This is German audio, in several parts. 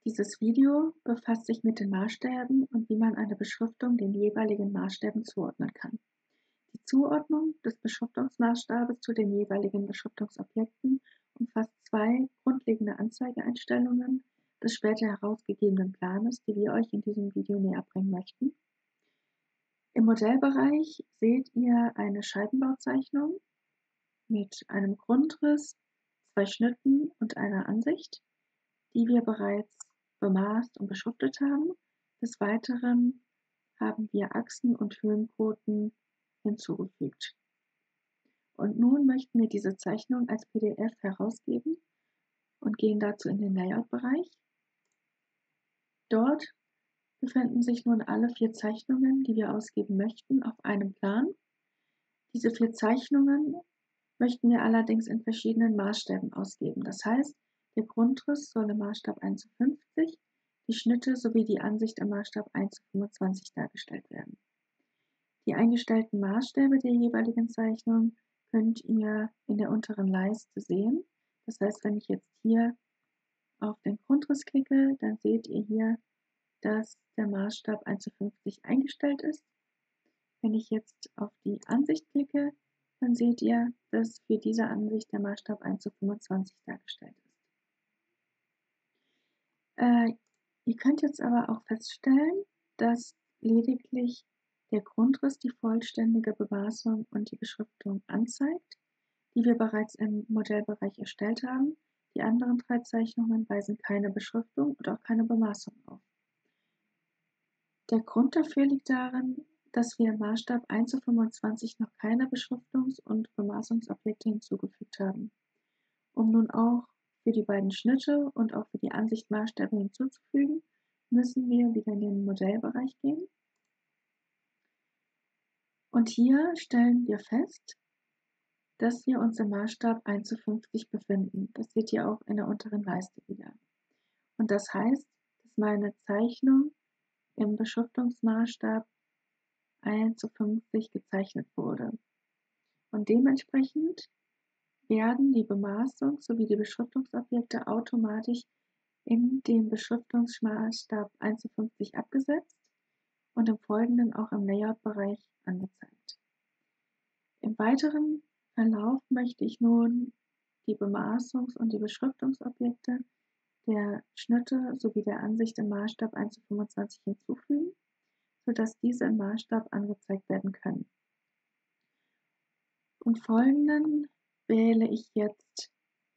Dieses Video befasst sich mit den Maßstäben und wie man eine Beschriftung den jeweiligen Maßstäben zuordnen kann. Die Zuordnung des Beschriftungsmaßstabes zu den jeweiligen Beschriftungsobjekten umfasst zwei grundlegende Anzeigeeinstellungen des später herausgegebenen Planes, die wir euch in diesem Video näherbringen möchten. Im Modellbereich seht ihr eine Scheibenbauzeichnung mit einem Grundriss, zwei Schnitten und einer Ansicht, die wir bereits bemaßt und beschriftet haben. Des Weiteren haben wir Achsen und Höhenquoten hinzugefügt. Und nun möchten wir diese Zeichnung als PDF herausgeben und gehen dazu in den Layout-Bereich. Dort befinden sich nun alle 4 Zeichnungen, die wir ausgeben möchten, auf einem Plan. Diese 4 Zeichnungen möchten wir allerdings in verschiedenen Maßstäben ausgeben. Das heißt, der Grundriss soll im Maßstab 1:50, die Schnitte sowie die Ansicht im Maßstab 1:25 dargestellt werden. Die eingestellten Maßstäbe der jeweiligen Zeichnung könnt ihr in der unteren Leiste sehen. Das heißt, wenn ich jetzt hier auf den Grundriss klicke, dann seht ihr hier, dass der Maßstab 1:50 eingestellt ist. Wenn ich jetzt auf die Ansicht klicke, dann seht ihr, dass für diese Ansicht der Maßstab 1:25 dargestellt ist. Ihr könnt jetzt aber auch feststellen, dass lediglich der Grundriss die vollständige Bemaßung und die Beschriftung anzeigt, die wir bereits im Modellbereich erstellt haben. Die anderen 3 Zeichnungen weisen keine Beschriftung und auch keine Bemaßung auf. Der Grund dafür liegt darin, dass wir im Maßstab 1:25 noch keine Beschriftungs- und Bemaßungsobjekte hinzugefügt haben. Um nun auch für die beiden Schnitte und auch für die Ansicht Maßstäbe hinzuzufügen, müssen wir wieder in den Modellbereich gehen. Und hier stellen wir fest, dass wir uns im Maßstab 1:50 befinden. Das seht ihr auch in der unteren Leiste wieder. Und das heißt, dass meine Zeichnung im Beschriftungsmaßstab 1:50 gezeichnet wurde. Und dementsprechend werden die Bemaßung sowie die Beschriftungsobjekte automatisch in dem Beschriftungsmaßstab 1:50 abgesetzt und im Folgenden auch im Layout-Bereich angezeigt. Im weiteren Verlauf möchte ich nun die Bemaßungs- und die Beschriftungsobjekte der Schnitte sowie der Ansicht im Maßstab 1:25 hinzufügen, sodass diese im Maßstab angezeigt werden können. Im Folgenden wähle ich jetzt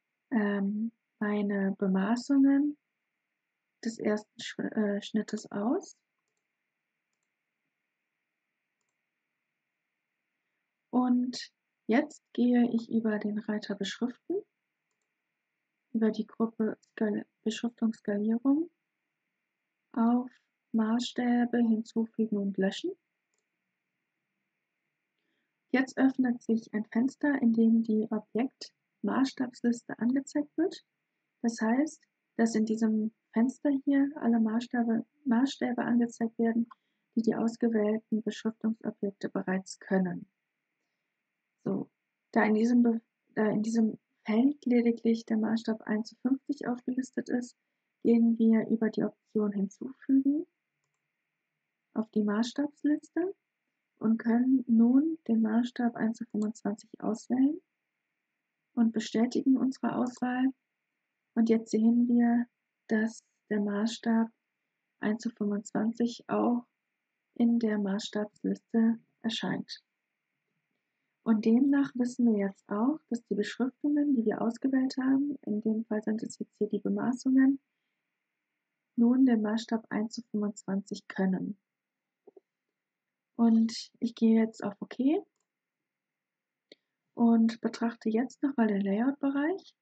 meine Bemaßungen des ersten Schnittes aus und jetzt gehe ich über den Reiter Beschriften, über die Gruppe Beschriftungsskalierung auf Maßstäbe hinzufügen und löschen. Jetzt öffnet sich ein Fenster, in dem die Objekt-Maßstabsliste angezeigt wird. Das heißt, dass in diesem Fenster hier alle Maßstäbe angezeigt werden, die die ausgewählten Beschriftungsobjekte bereits können. So, da in diesem Feld lediglich der Maßstab 1:50 aufgelistet ist, gehen wir über die Option Hinzufügen auf die Maßstabsliste und können nun den Maßstab 1:25 auswählen und bestätigen unsere Auswahl. Und jetzt sehen wir, dass der Maßstab 1:25 auch in der Maßstabsliste erscheint. Und demnach wissen wir jetzt auch, dass die Beschriftungen, die wir ausgewählt haben, in dem Fall sind es jetzt hier die Bemaßungen, nun den Maßstab 1:25 können. Und ich gehe jetzt auf OK und betrachte jetzt nochmal den Layout-Bereich.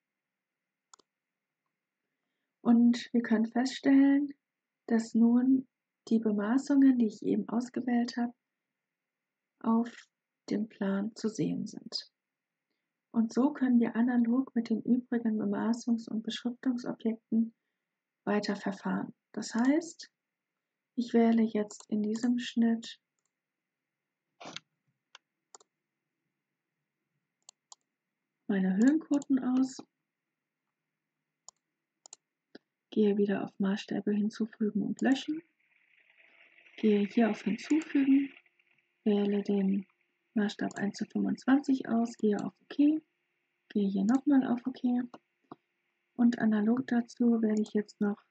Und wir können feststellen, dass nun die Bemaßungen, die ich eben ausgewählt habe, auf dem Plan zu sehen sind. Und so können wir analog mit den übrigen Bemaßungs- und Beschriftungsobjekten weiter verfahren. Das heißt, ich wähle jetzt in diesem Schnitt meine Höhenquoten aus, gehe wieder auf Maßstäbe hinzufügen und löschen, gehe hier auf Hinzufügen, wähle den Maßstab 1:25 aus, gehe auf OK, gehe hier nochmal auf OK und analog dazu werde ich jetzt noch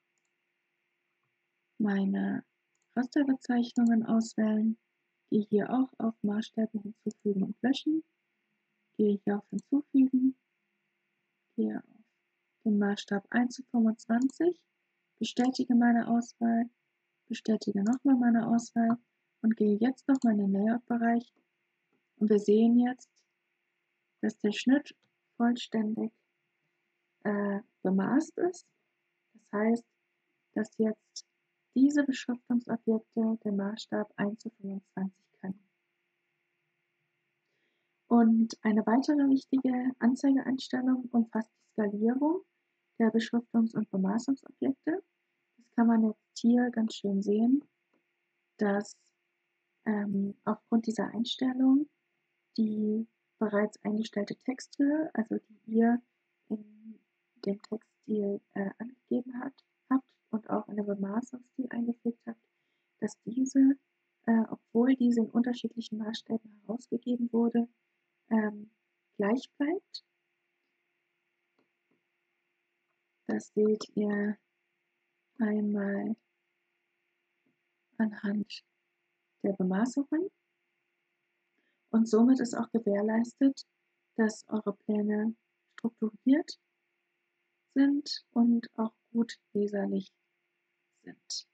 meine Rasterbezeichnungen auswählen, gehe hier auch auf Maßstäbe hinzufügen und löschen, gehe hier auf Hinzufügen, gehe auf den Maßstab 1:25, bestätige meine Auswahl, bestätige nochmal meine Auswahl und gehe jetzt nochmal in den Layout-Bereich und wir sehen jetzt, dass der Schnitt vollständig bemaßt ist. Das heißt, dass jetzt diese Beschriftungsobjekte den Maßstab 1:25 können. Und eine weitere wichtige Anzeigeeinstellung umfasst die Skalierung der Beschriftungs- und Bemaßungsobjekte. Das kann man jetzt hier ganz schön sehen, dass aufgrund dieser Einstellung die bereits eingestellte Texthöhe, also die ihr in dem Textstil angegeben habt und auch in dem Bemaßungsstil eingefügt habt, dass diese, obwohl diese in unterschiedlichen Maßstäben herausgegeben wurde, gleich bleibt. Das seht ihr einmal anhand der Bemaßungen und somit ist auch gewährleistet, dass eure Pläne strukturiert sind und auch gut leserlich sind.